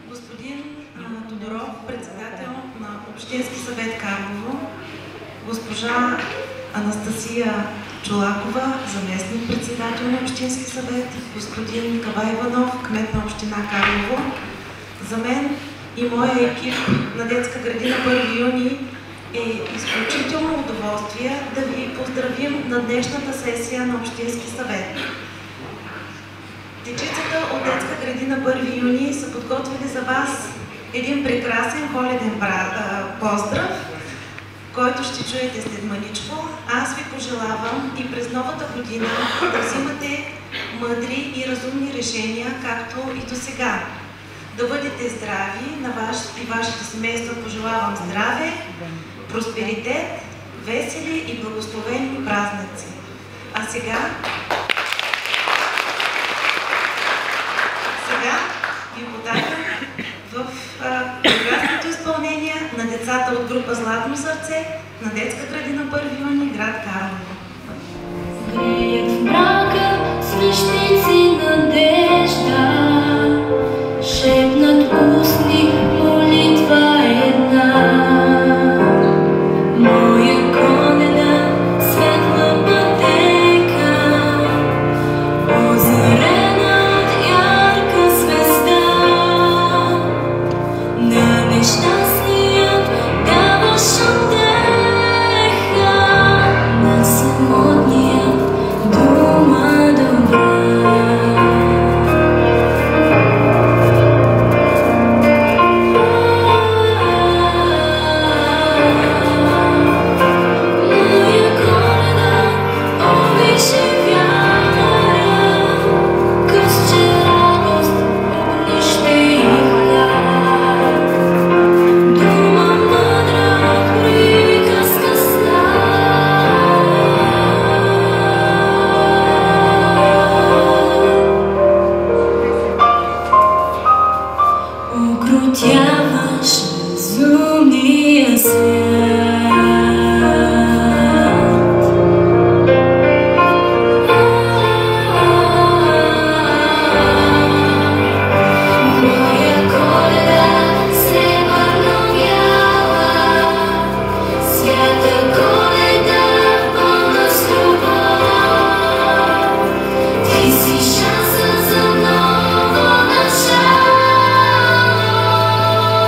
господин Тодоров, председател на Общински съвет Карлово, госпожа Анастасия Чолакова, заместник-председател на Общински съвет, господин Кава Иванов, кмет на община Карлово. За мен и моя екип на детска градина 1 юни е изключително удоволствие да ви поздравим на днешната сесия на Общински съвет. Дечицата от детска градина 1 юни са подготвили за вас един прекрасен коледен поздрав, който ще чуете след мъничко. Аз ви пожелавам и през новата година да взимате мъдри и разумни решения, както и до сега. Да бъдете здрави, на вас и вашите семейства пожелавам здраве, просперитет, весели и благословени празници. А сега ви подавам в прекрасното изпълнение на децата от група Златно сърце на детска градина 1 юни, град Карлово. Греят в мрака свещици надежда, шепнат устни молитва една. Моя конена светла пътека, озарена от ярка звезда. На нещастният даваш утеха, на самотният дума добра. Укротяваш разумния свят. Моя Коледа се върновява, свята Коледа пълна с любов. Ти си шанса за ново начало.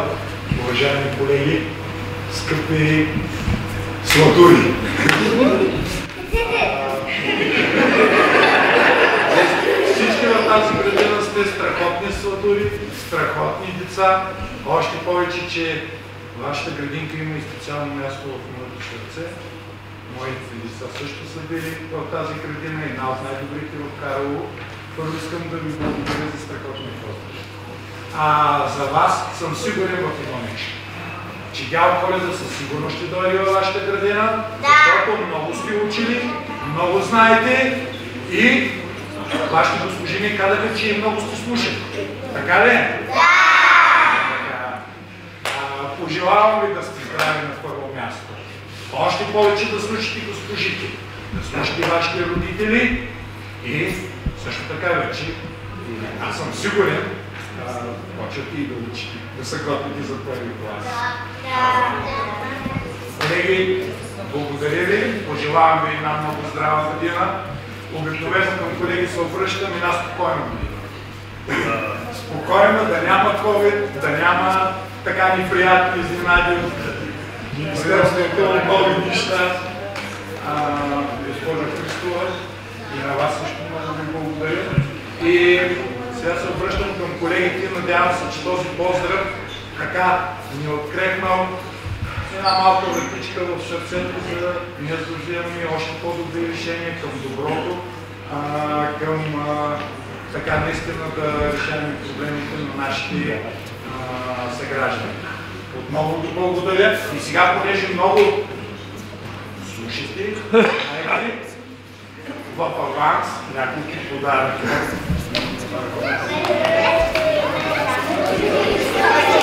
уважаеми колеги, скъпи сладури! Всички в тази градина сте страхотни сладури, страхотни деца. Още повече, че вашата градинка има и специално място в моето сърце. Моите деца също са били в тази градина, една от най-добрите в Карлово. Първо искам да ви благодаря за страхотни поздрави. За вас съм сигурен в едно нещо. Че Дядо Коледа със сигурност ще дойде във вашата градина, защото много сте учили, много знаете и вашите госпожи ми казаха, че и много сте слушали. Така ли? Да! Пожелавам ви да сте здрави на първо място. Още повече да слушате госпожите, да слушате вашите родители и също така вече, аз съм сигурен, почвате и да учите, да се готвите за първи клас. Колеги, благодаря ви, пожелавам ви една много здрава година. Обикновено към колеги се обръщам една спокойна година. Спокойна, да няма COVID, да няма така неприятни изненади от Министерството, нови неща. Госпожа Христова, и на вас също много ви благодаря. И сега се обръщам към колегите, надявам се, че този поздрав така ни открехнал една малка вратичка в сърцето, за да ние вземем още по-добри решения към доброто, към така наистина да решаваме проблемите на нашите съграждани. Отново ви благодаря и сега, понеже много слушате, в аванс няколко подаръка.